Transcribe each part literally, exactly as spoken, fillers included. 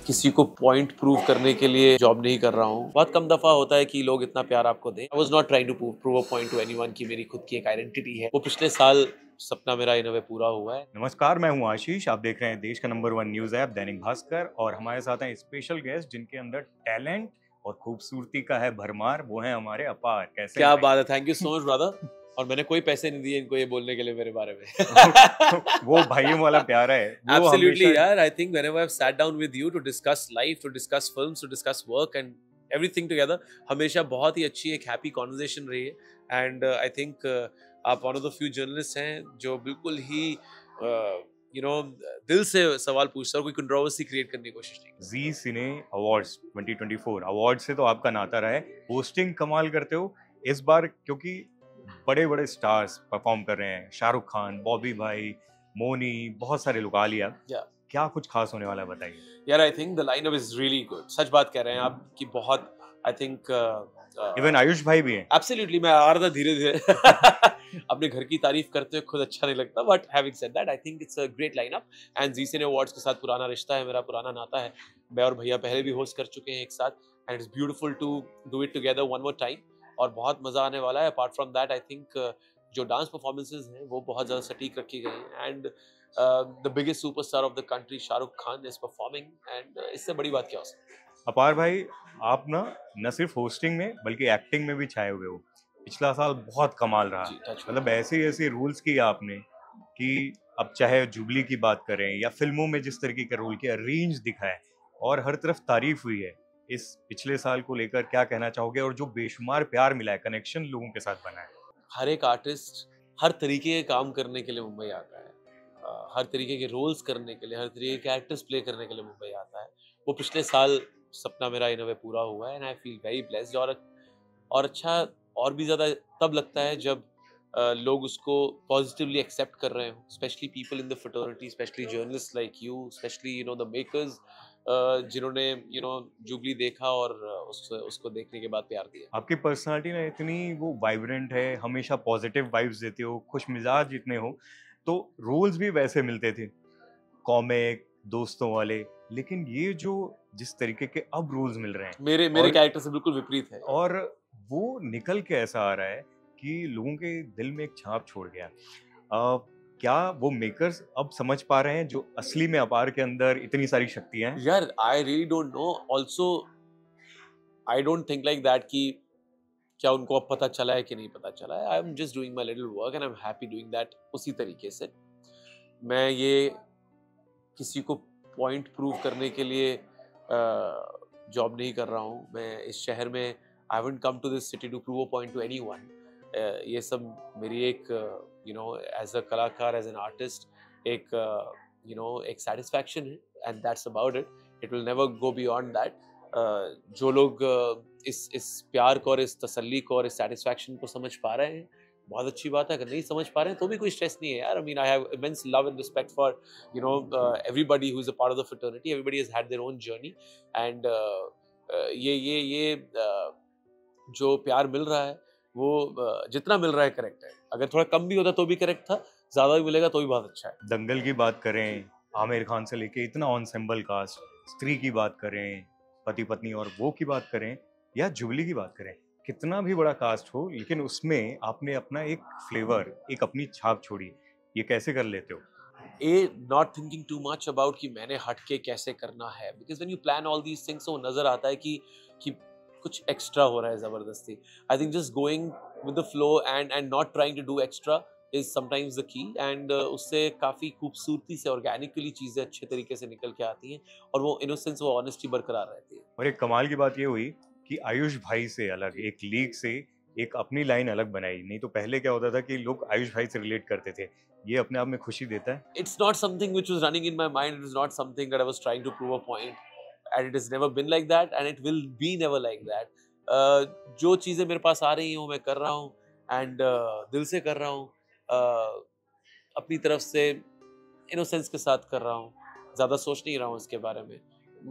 किसी को point prove करने के लिए जॉब नहीं कर रहा हूँ। बहुत कम दफा होता है कि लोग इतना प्यार आपको दें। I was not trying to prove a point to anyone कि मेरी खुद की एक आइडेंटिटी है। वो पिछले साल सपना मेरा इन अ वे पूरा हुआ है। नमस्कार, मैं हूं आशीष। आप देख रहे हैं देश का number one news app Dainik Bhaskar और हमारे साथ हैं स्पेशल गेस्ट जिनके अंदर टैलेंट और खूबसूरती का है भरमार। वो हैं हमारे अपार। कैसे क्या हैं बात है, thank you so much brother. और मैंने कोई पैसे नहीं दिए इनको ये बोलने के लिए मेरे बारे में। भाई? वो भाइयों वाला प्यार है वो Absolutely, हमेशा। यार। I think whenever I've sat down with you to discuss life, to discuss films, to discuss work and everything together, हमेशा बहुत ही अच्छी एक happy conversation रही है। And uh, I think uh, आप one of the few journalists हैं जो बिल्कुल ही uh, you know दिल से सवाल पूछते हो, कोई कंट्रोवर्सी क्रिएट करने की कोशिश नहीं। Zee cine awards twenty twenty four award से तो आपका नाता रहा है। होस्टिंग कमाल करते हो इस बार, क्योंकि बड़े बड़े स्टार्स परफॉर्म कर रहे हैं। शाहरुख खान, बॉबी भाई, मोनी, बहुत सारे लोग। आलिया, Yeah. क्या कुछ खास होने वाला है बताइए। यार I think the lineup is really good. सच बात कह रहे हैं आप कि बहुत आई थिंक इवन आयुष भाई भी हैं। एब्सोल्युटली। मैं आ रहा था धीरे धीरे। अपने घर की तारीफ करते हुए खुद अच्छा नहीं लगता, but having said that I think it's a great lineup. And Zee cine awards के साथ पुराना रिश्ता है, मेरा पुराना नाता है। मैं और भैया पहले भी होस्ट कर चुके हैं एक साथ, and it's beautiful to do it together one more time. और बहुत मजा आने वाला है। Apart from that I think जो डांस परफॉर्मेंसेज हैं वो बहुत ज्यादा सटीक रखी गई हैं। And the biggest superstar of the country Shahrukh Khan is performing, and इससे बड़ी बात क्या हो सकती है। अपार भाई, आप ना न सिर्फ होस्टिंग में बल्कि एक्टिंग में भी छाए हुए हो। पिछला साल बहुत कमाल रहा। जी, touch wood। मतलब ऐसे ऐसे रूल्स किए आपने कि अब चाहे जुबली की बात करें या फिल्मों में जिस तरीके का रोल किया, रेंज दिखाए और हर तरफ तारीफ हुई है। इस पिछले साल को लेकर क्या कहना चाहोगे और जो बेशुमार प्यार मिला है, कनेक्शन लोगों के साथ बना है? हर एक आर्टिस्ट हर तरीके के काम करने के लिए मुंबई आता है। अ, हर तरीके के रोल्स करने के लिए, हर तरीके के एक्टर्स प्ले करने के लिए मुंबई आता है। वो पिछले साल सपना मेरा इन अ वे पूरा हुआ है, and I feel very blessed. और और अच्छा और भी ज़्यादा तब लगता है जब अ, लोग उसको पॉजिटिवली एक्सेप्ट कर रहे हो, specially people in the fraternity, specially journalist like you, specially you know the makers, जिन्होंने यू नो जुबली देखा और अ, उस उसको देखने के बाद प्यार दिया। आपकी पर्सनालिटी ना इतनी वो वाइब्रेंट है, हमेशा पॉजिटिव वाइब्स देते हो, खुश मिजाज इतने हो, तो रोल्स भी वैसे मिलते थे, कॉमिक, दोस्तों वाले। लेकिन ये जो जिस तरीके के अब रोल्स मिल रहे हैं मेरे मेरे और कैरेक्टर से बिल्कुल विपरीत है। और वो निकल के ऐसा आ रहा है कि लोगों के दिल में एक छाप छोड़ गया। अ, क्या वो मेकर्स अब समझ पा रहे हैं जो असली में अपार के अंदर इतनी सारी शक्तियां हैं? यार I really don't know. Also I don't think like that कि क्या उनको अब पता चला है कि नहीं पता चला है। I am just doing my little work and I am happy doing that. उसी तरीके से मैं ये किसी को पॉइंट प्रूव करने के लिए जॉब नहीं कर रहा हूँ। मैं इस शहर में I haven't come to this city to prove a point to anyone. ये सब मेरी एक यू नो एज अ कलाकार, एज एन आर्टिस्ट, एक यू नो एक सेटिस्फैक्शन है, and that's about it. It will never go beyond that. जो लोग uh, इस इस प्यार को और इस तसल्ली को और इस सेटिस्फैक्शन को समझ पा रहे हैं, बहुत अच्छी बात है। अगर नहीं समझ पा रहे हैं तो भी कोई स्ट्रेस नहीं है यार। I mean I have immense love and respect for you know everybody who is a part of the fraternity. Everybody has had their own journey, and ये ये ये uh, जो प्यार मिल रहा है वो uh, जितना मिल रहा है करेक्ट है। अगर थोड़ा कम भी होता तो भी करेक्ट था, ज्यादा भी मिलेगा तो भी बहुत अच्छा है। दंगल की बात करें, आमिर खान से लेके इतना ऑनसेम्बल कास्ट, स्त्री की बात करें, पति पत्नी और वो की बात करें, या जुबली की बात करें, कितना भी बड़ा कास्ट हो लेकिन उसमें आपने अपना एक फ्लेवर, एक अपनी छाप छोड़ी। ये कैसे कर लेते हो? Uh not thinking too much about कि मैंने हट के कैसे करना है, because when you plan all these things तो नजर आता है कि कि कुछ एक्स्ट्रा हो रहा है जबरदस्ती। I think just going with the flow and and not trying to do extra is sometimes the key, and उससे काफी खूबसूरती से ऑर्गेनिकली चीजें अच्छे तरीके से निकल के आती हैं, और वो इनोसेंस, वो ऑनेस्टी बरकरार रहती है। और एक कमाल की बात ये हुई कि आयुष भाई से अलग एक लीग से एक अपनी लाइन अलग बनाई। नहीं तो पहले क्या होता था कि लोग आयुष भाई से रिलेट करते थे। ये अपने आप में खुशी देता है। It's not something which was running in my mind. It was not something that I was trying to prove a point, and it has never been like that, and it will be never like that. Uh, जो चीजें मेरे पास आ रही हैं वो मैं कर रहा हूँ, एंड uh, दिल से कर रहा हूँ, uh, अपनी तरफ से इनोसेंस के साथ कर रहा हूँ, ज्यादा सोच नहीं रहा हूँ इसके बारे में।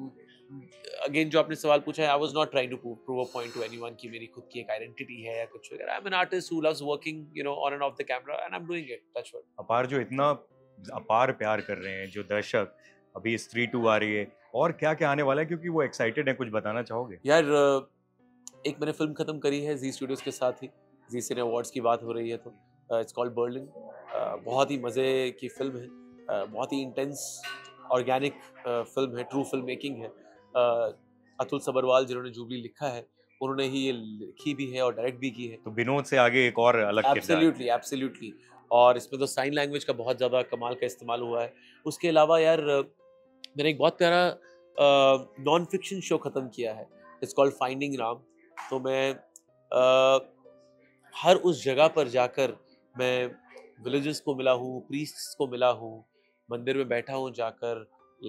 अगेन जो आपने सवाल पूछा है, I was not trying to prove a point to anyone कि मेरी खुद की एक आइडेंटिटी है या कुछ वगैरह। I am an artist who loves working you know on and off the camera, and I am doing it. Touch wood. अपार जो इतना अपार प्यार कर रहे हैं जो दर्शक, अभी स्त्री टू आ रही है, और क्या क्या आने वाला है, क्योंकि वो एक्साइटेड है, कुछ बताना चाहोगे? यार अ, एक मैंने फिल्म खत्म करी है जी स्टूडियोज के साथ ही, जी सिने अवार्ड्स की बात हो रही है तो इट्स कॉल्ड बर्लिन। बहुत ही मज़े की फिल्म है, अ, बहुत ही इंटेंस ऑर्गेनिक फिल्म है, ट्रू फिल्म मेकिंग है। अ, अतुल सबरवाल जिन्होंने जुबली लिखा है, उन्होंने ही ये लिखी भी है और डायरेक्ट भी की है। तो विनोद से आगे एक और अलग किरदार। Absolutely absolutely. और इसमें तो साइन लैंग्वेज का बहुत ज़्यादा कमाल का इस्तेमाल हुआ है। उसके अलावा यार अ, मैंने एक बहुत प्यारा नॉन फिक्शन शो ख़त्म किया है, इट्स कॉल्ड फाइंडिंग राम। तो मैं अ, हर उस जगह पर जाकर मैं विलेजेस को मिला हूँ, प्रीस्ट्स को मिला हूँ, मंदिर में बैठा हूँ जाकर,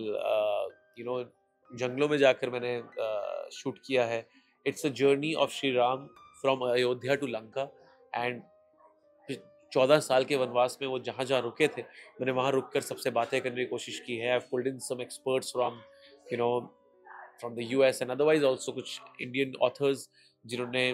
यू नो जंगलों में जाकर मैंने शूट किया है। It's a journey of Shri Ram from Ayodhya to Lanka. And चौदह साल के वनवास में वो जहाँ जहाँ रुके थे, मैंने वहाँ रुक कर सबसे बातें करने की कोशिश की है। I pulled in some experts from you know from the US and otherwise also कुछ इंडियन ऑथर्स जिन्होंने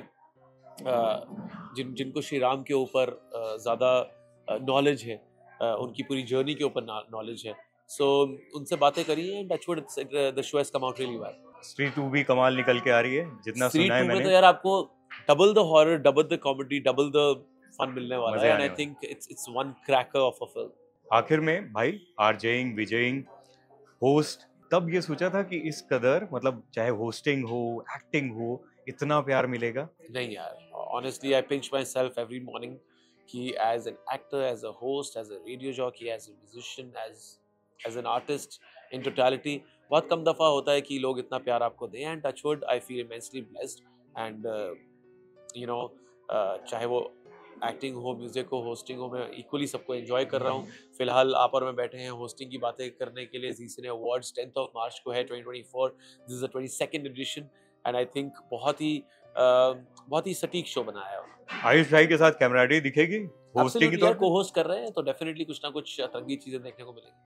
अ, जिन जिनको श्री राम के ऊपर अ, ज़्यादा नॉलेज है, अ, उनकी पूरी जर्नी के ऊपर नॉलेज है। सो उनसे बातें करी हैं, touch wood the show has come out really well. Stree two भी कमाल निकल के आ रही है, जितना स्त्री सुना है टू में मैंने। तो यार आपको double the horror, double the comedy, double the fun मिलने वाला मजे है। एंड आने आई वाले। Think it's it's one cracker of a film. आखिर में भाई, आरजेइंग, विजयिंग, होस्ट, तब ये सोचा था कि इस कदर, मतलब चाहे होस्टिंग हो, एक्टिंग हो, इतना प्यार मिलेगा? नहीं यार, honestly I pinch myself every morning कि as an actor, as a host, as a radio jockey, as a musician, as as an artist in totality, बहुत कम दफ़ा होता है कि लोग इतना प्यार आपको दें। And touch wood I feel immensely blessed and you know चाहे वो एक्टिंग हो, म्यूजिक हो, होस्टिंग हो, मैं इक्वली सबको एंजॉय कर रहा हूँ। फिलहाल आप और मैं बैठे हैं होस्टिंग की बातें करने के लिए। Zee cine awards tenth of March को है twenty twenty four, this is the twenty second edition. And I think बहुत ही uh, बहुत ही सटीक शो बनाया है। आयुष भाई के साथ कैमराडी दिखेगी होस्टिंग की एब्सोल्युटली यार, तौर पे? को होस्ट कर रहे हैं तो डेफिनेटली कुछ ना कुछ अतरंगी चीजें देखने को मिलेंगी।